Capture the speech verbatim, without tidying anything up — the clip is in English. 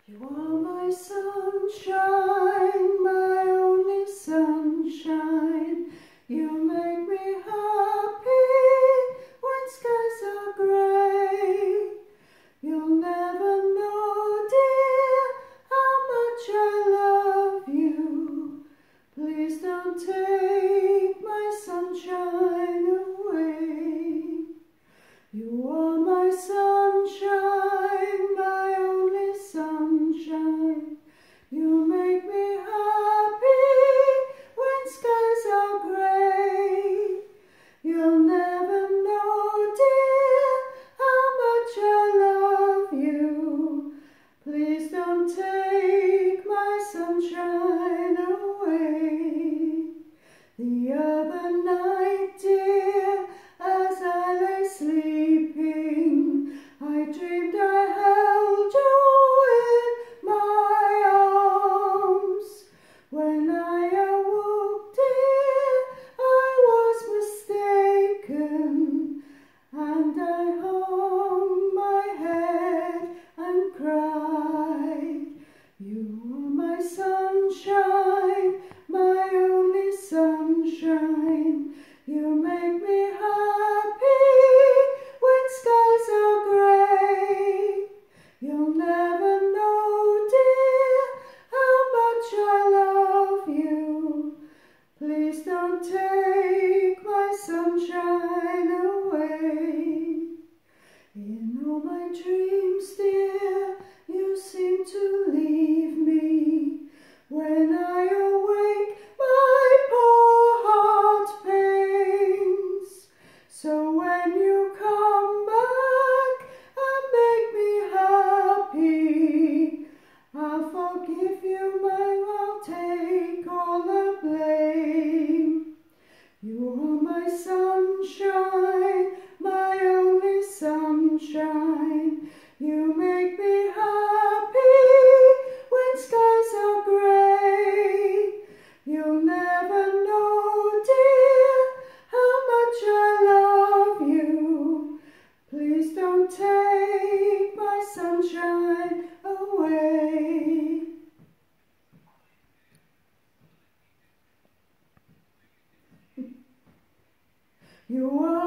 You are my sunshine, my only sunshine. You make me happy when skies are grey. You'll never know, dear, how much I love you. Please don't take my sunshine away. You are my sunshine, my only sunshine. You make me happy when skies are grey. You'll never know, dear, how much I love you. Please don't take my sunshine away. The other night, dear, as I lay sleeping, I dreamed I held you in my arms. When I awoke, dear, I was mistaken, and I hung my head and cried. You are my sunshine, my only sunshine. You make me happy when skies are grey. You'll never know, dear, how much I love you. Please don't take my sunshine away. In all my dreams, dear, you seem to leave me. When I awake, my poor heart pains. So when you come back and make me happy, I'll forgive you, my, I'll take all the blame. You are my sunshine, my only sunshine. You make me happy when skies are grey. You'll never know, dear, how much I love you. Please don't take my sunshine away. You are